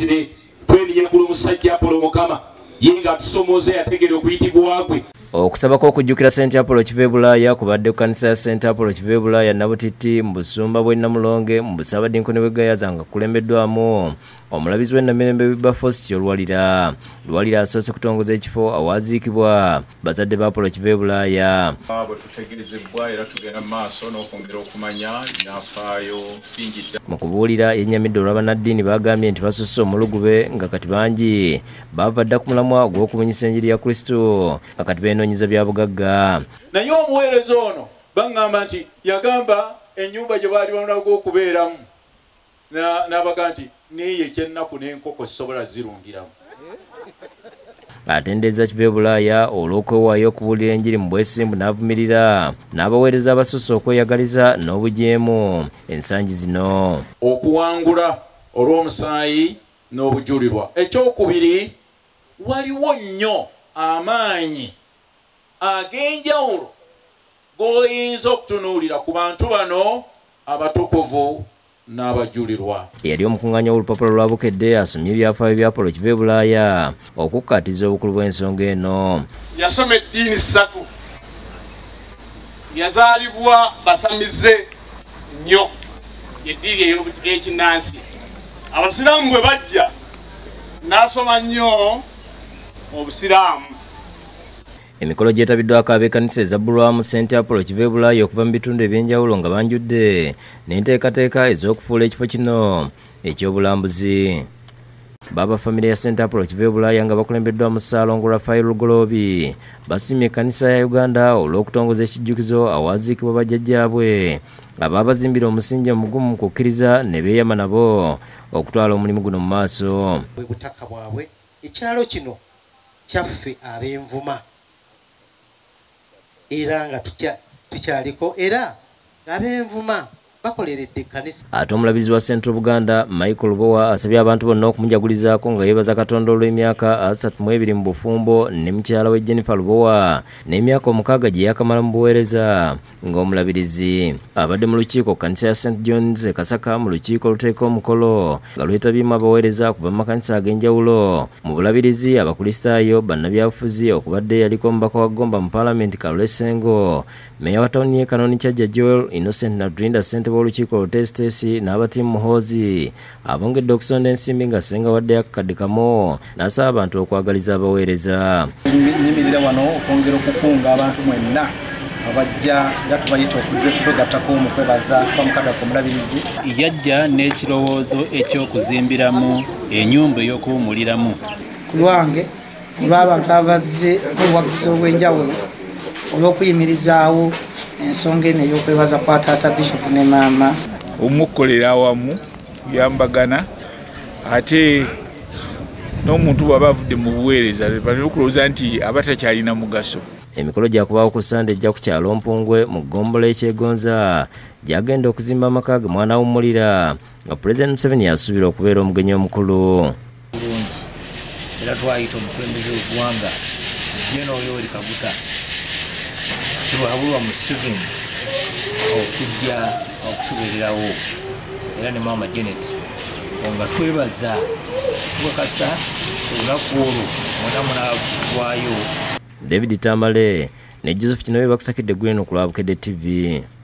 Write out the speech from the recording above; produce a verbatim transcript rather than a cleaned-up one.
tukwatire twemiye ku musajja Apollo Mukama yenga tusomooza yategere okuyitibwa kwe. Okusaba kw'okujjukira Ssente Apollo Kivebulaya kubadde ku kkanisa ya Ssente Apollo Kivebulaya Nabutitti mu busumba bw'e Namulonge mu Busaabadinkoni bw'e Gayaza nga kulembeddwamu omulabizi w'e Namirembe Wilberforce Kityo Luwalira. Luwalira asoose kutongoza ekifo awaziikibwa bazadde ba Apollo Kivebulaya. Bwe tutegeezebwa era tugenda mu maaso n'okwongera okumanya ebyafaayo bingi ddala. Mu kubuulira yennyamidde olwa bannaddiini baagambye nti basusse omulugube nga kati bangi baava dda ku mulamwa gw'okubunyisa enjiri ya Kristu nga kati beenoonyeza byabugagga. Naye omuweereza ono baŋŋamba nti yagamba ennyumba gye baali banago okubeeramu n'abaga nti niye ekyennaku n'enkoko zisobola zirungiramu. Atendeeza Kivebulaya olw'okwewaayo okubuulira enjiri mu bwesimbu n'avumirira n'abaweereza abasusse okweyagaliza n'obujeemu ensangi zino. Okuwangula olw'omusaayi n'obujulirwa. Ekyokubiri, waliwo nnyo amaanyi ag'enjawulo g'oyinza okutunuulira ku bantu bano abatukuvu n'abajulirwa. Yali omukungaanya w'olupapula lwa Bukedde asomye ebyafaayo bya Apollo Kivebulaya okukkaatiza obukulu bw'ensonga eno. Yasoma eddiini ssatu, yazaalibwa basamize nnyo eddiini ey'ekinnansi. Abasiraamu bwe bajja n'asoma nnyo obusiraamu. Emikolo gyetabiddwako ab'ekkanisa ezabbulwamu Ssente Apollo Kivebulaya okuva mu bitundu eby'enjawulo nga banjudde n'enteekateeka ez'okufuula ekifo kino eky'obulambuzi. Baba famire ya Ssente Apollo Kivebulaya nga bakulembeddwa mu Ssaalongo Rafael Lugoloobi basimye ekkanisa ya Uganda olw'okutongoza ekijjukizo awaziikibwa bajjajjaabwe abaabazimbira omusingi omugumu mu kukkiriza ne beeyama nabo okutwala omulimu guno mu maaso. Bwe butaka bwabwe ekyalo kino kyaffe ab'envuma era nga tukyaliko era ab'envuma bakoleredde ekkanisa. Ate omulabizi wa Central Buganda Michael Bowa asabye abantu bonna okumujagulizaako nga yeebaza Katonda olw'emyaka asatu mu ebiri mu bufumbo ne mukyala we Jennifer Lubowa n'emyaka omukaaga gye yakamala mu buweereza ng'omulabirizi. Abadde mu lukiiko kkanisa ya Saint John's e Kasaka mu lukiiko oluteeka omukolo nga lwetabyemu abaweereza kuva mu makanisa ag'enjawulo mu bulabirizi abakristaayo bannabyabufuzi okubadde yaliko omubaka wa Gomba mu Paalamenti Kalule Sengo, Meya wa tawuni y'e Kanoni Kyajja Joel Innocent Nadrinda Ssente b'olukiiko olutesitesi n'abatiimu muhoozi abongedde okusonda ensimbi nga Ssenga wadde akakadde kamu n'asaba abantu okwagaliza abaweereza. Nyimirira wano okwongera okukunga abantu mwenna abajja era tubayita okujja okutwegattako mu kwebaza kwa mukaddafu omulabirizi. Yajja n'ekirowoozo eky'okuzimbiramu ennyumba ey'okuwummuliramu. Ku lwange olw'abantu abazze obuwagizi obw'enjawulo olw'okuyimirizaawo ensonga eno ey'okwebaza kwa taata Bishop ne maama. Omukolera awamu yambagana ate n'omuntu bw'aba avudde mu buweereza balina okulowooza nti abatakyalina mugaso. Emikolo gyakubaawo ku Sande ejja ku kyalo Mpungwe mu ggombolola ekyegonza gyagenda okuzimba amaka ge mwana awummulira nga Pulezidenti Museveni yasuubira okubeera omugenyi omukulu. Bulungi era twayita omukulembeze w'eggwanga Jeno Yoweri Kaguta tuwabulwa Museveni okujja okutubeererawo era ne Maama Janet nga twebaza tukakasa olunaku olwo mwena munaagwayo. David Tamale ne Joseph Kinowe bakusakidde gweno ku lwa Bukedde T V.